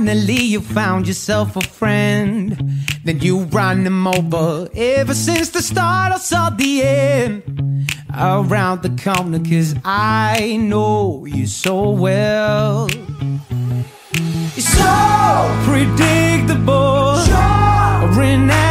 finally you found yourself a friend, then you run them over. Ever since the start I saw the end around the corner, 'cause I know you so well. You're so predictable, sure.